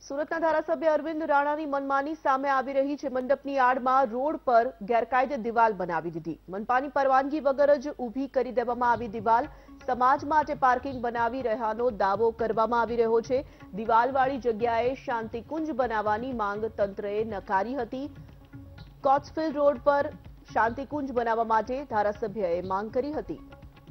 સુરતના ધારાસભ્ય અરવિંદ રાણાની મનમાની સામે આવી રહી છે। મંડપની આડમાં રોડ પર ગેરકાયદે દિવાલ બનાવી દીધી। મનપાની પરવાનગી વગર જ ઊભી કરી દેવામાં આવી દિવાલ। સમાજ માટે પાર્કિંગ બનાવી રહ્યાનો દાવો કરવામાં આવી રહ્યો છે। દિવાલવાળી જગ્યાએ શાંતિકુંજ બનાવવાની માંગ તંત્રએ નકારી હતી। કોટ્સફિલ્ડ રોડ પર શાંતિકુંજ બનાવવા માટે ધારાસભ્યએ માંગ કરી હતી।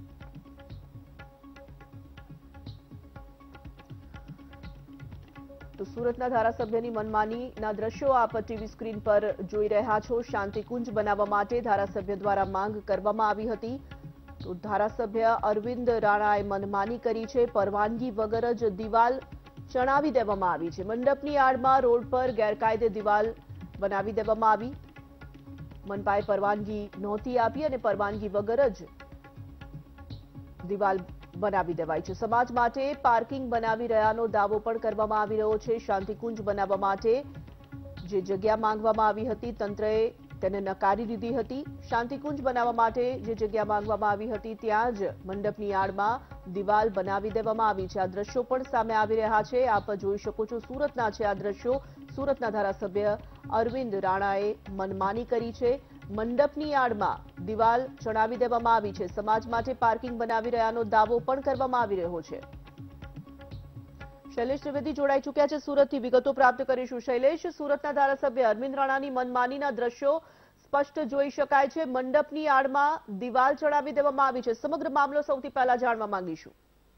તો સુરતના ધારાસભ્યની મનમાનીના દ્રશ્યો આપ ટીવી સ્ક્રીન પર જોઈ રહ્યા છો। શાંતિકુંજ બનાવવા માટે ધારાસભ્ય દ્વારા માંગ કરવામાં આવી હતી। તો ધારાસભ્ય અરવિંદ રાણાએ મનમાની કરી છે। પરવાનગી વગર જ દિવાલ ચણાવી દેવામાં આવી છે। મંડપની આડમાં રોડ પર ગેરકાયદે દિવાલ બનાવી દેવામાં આવી। મનપાએ પરવાનગી નહોતી આપી અને પરવાનગી વગર જ દિવાલ બનાવી દેવાઈ છે। સમાજ માટે પાર્કિંગ બનાવી રહ્યાનો દાવો પણ કરવામાં આવી રહ્યો છે। શાંતિકુંજ બનાવવા માટે જે જગ્યા માંગવામાં આવી હતી તંત્રએ તેને નકારી દીધી હતી। શાંતિકુંજ બનાવવા માટે જે જગ્યા માંગવામાં આવી હતી ત્યાં જ મંડપની આડમાં દિવાલ બનાવી દેવામાં આવી છે। આ દ્રશ્યો પણ સામે આવી રહ્યા છે। આપ જોઈ શકો છો સુરતના છે આ દ્રશ્યો। સુરતના ધારાસભ્ય અરવિંદ રાણાએ મનમાની કરી છે। મંડપની આડમાં દિવાલ ચણાવી દેવામાં આવી છે। સમાજ માટે પાર્કિંગ બનાવી રહ્યાનો દાવો પણ કરવામાં આવી રહ્યો છે। શૈલેષ ત્રિવેદી જોડાઈ ચૂક્યા છે સુરતથી, વિગતો પ્રાપ્ત કરીશું। શૈલેષ, સુરતના ધારાસભ્ય અરવિંદ રાણાની મનમાનીના દ્રશ્યો સ્પષ્ટ જોઈ શકાય છે। મંડપની આડમાં દિવાલ ચડાવી દેવામાં આવી છે। સમગ્ર મામલો સૌથી પહેલા જાણવા માંગીશું।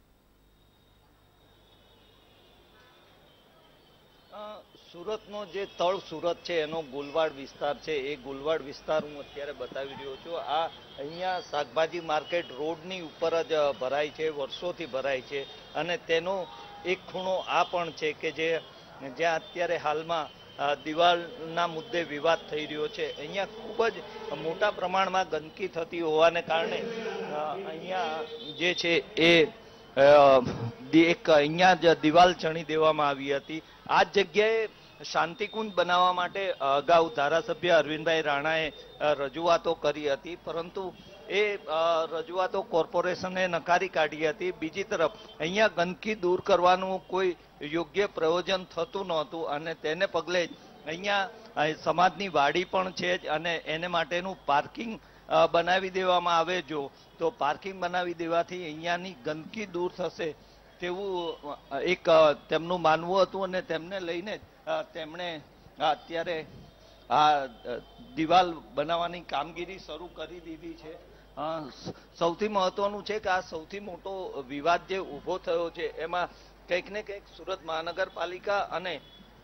સુરતનો જે તળ સુરત છે એનો ગુલવાડ વિસ્તાર છે, એ ગુલવાડ વિસ્તાર હું અત્યારે બતાવી રહ્યો છું। આ અહીંયા શાકભાજી માર્કેટ રોડની ઉપર જ ભરાય છે, વર્ષોથી ભરાય છે અને તેનો એક ખૂણો આ પણ છે કે જ્યાં અત્યારે હાલમાં દિવાલના મુદ્દે વિવાદ થઈ રહ્યો છે। અહીંયા ખૂબ જ મોટા પ્રમાણમાં ગંદકી થતી હોવાને કારણે અહીંયા જે છે એ એક અહીંયા જ દિવાલ ચણી દેવામાં આવી હતી। આ જગ્યાએ શાંતિકુંજ બનાવવા માટે અગાઉ ધારાસભ્ય અરવિંદભાઈ રાણાએ રજૂઆતો કરી હતી, પરંતુ એ રજૂઆતો કોર્પોરેશને નકારી કાઢી હતી। બીજી તરફ અહીંયા ગંદકી દૂર કરવાનું કોઈ યોગ્ય પ્રયોજન થતું નહોતું અને તેને પગલે અહીંયા સમાજની વાડી પણ છે જ અને એને માટેનું પાર્કિંગ બનાવી દેવામાં આવે જો તો પાર્કિંગ બનાવી દેવાથી અહીંયાની ગંદકી દૂર થશે તેવું એક તેમનું માનવું હતું અને તેમને લઈને તેમણે અત્યારે આ દિવાલ બનાવવાની કામગીરી શરૂ કરી દીધી છે। સૌથી મહત્વનું છે કે આ સૌથી મોટો વિવાદ જે ઊભો થયો છે એમાં કંઈક ને કંઈક સુરત મહાનગરપાલિકા અને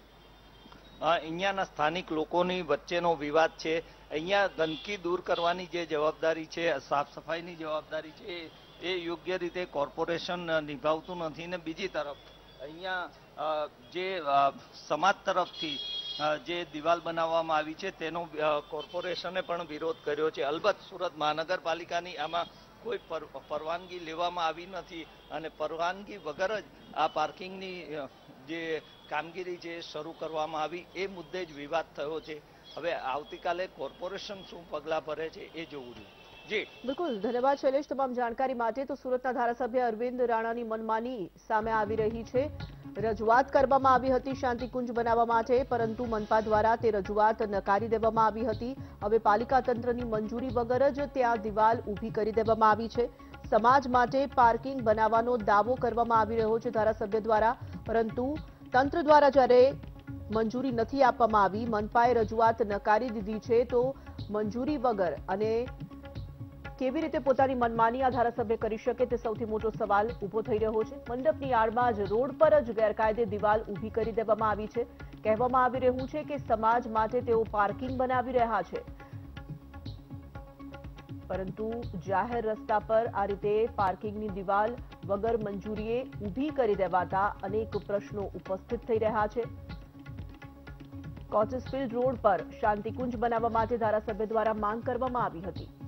અહીંયાના સ્થાનિક લોકોની વચ્ચેનો વિવાદ છે। અહીંયા ગંદકી દૂર કરવાની જે જવાબદારી છે, સાફ સફાઈની જવાબદારી છે, એ યોગ્ય રીતે કોર્પોરેશન નિભાવતું નથી ને બીજી તરફ અહીંયા જે સમાજ તરફથી જે દિવાલ બનાવવામાં આવી છે તેનો કોર્પોરેશને પણ વિરોધ કર્યો છે। અલબત્ત સુરત મહાનગરપાલિકાની આમાં કોઈ પરવાનગી લેવામાં આવી નથી અને પરવાનગી વગર જ આ પાર્કિંગની જે કામગીરી છે શરૂ કરવામાં આવી, એ મુદ્દે જ વિવાદ થયો છે। હવે આવતીકાલે કોર્પોરેશન શું પગલાં ભરે છે એ જોવું રહ્યું। જી બિલકુલ, ધન્યવાદ શૈલેષ તમામ જાણકારી માટે। તો સુરતના ધારાસભ્ય અરવિંદ રાણાની મનમાની સામે આવી રહી છે। રજૂઆત કરવામાં આવી હતી શાંતિકુંજ બનાવવા માટે, પરંતુ મનપા દ્વારા તે રજૂઆત નકારી દેવામાં આવી હતી। હવે પાલિકા તંત્રની મંજૂરી વગર જ ત્યાં દિવાલ ઊભી કરી દેવામાં આવી છે। સમાજ માટે પાર્કિંગ બનાવવાનો દાવો કરવામાં આવી રહ્યો છે ધારાસભ્ય દ્વારા, પરંતુ તંત્ર દ્વારા જ્યારે મંજૂરી નથી આપવામાં આવી, મનપાએ રજૂઆત નકારી દીધી છે, તો મંજૂરી વગર અને કેવી રીતે પોતાની મનમાની આ ધારાસભ્ય કરી શકે તે સૌથી મોટો સવાલ ઉભો થઈ રહ્યો છે। મંડપની આડમાં જ રોડ પર જ ગેરકાયદે દિવાલ ઊભી કરી દેવામાં આવી છે। કહેવામાં આવી રહ્યું છે કે સમાજ માટે તેઓ પાર્કિંગ બનાવી રહ્યા છે, પરંતુ જાહેર રસ્તા પર આ રીતે પાર્કિંગની દિવાલ વગર મંજૂરીએ ઊભી કરી દેવાતા અનેક પ્રશ્નો ઉપસ્થિત થઈ રહ્યા છે। કોટ્સફિલ્ડ રોડ પર શાંતિકુંજ બનાવવા માટે ધારાસભ્ય દ્વારા માંગ કરવામાં આવી હતી।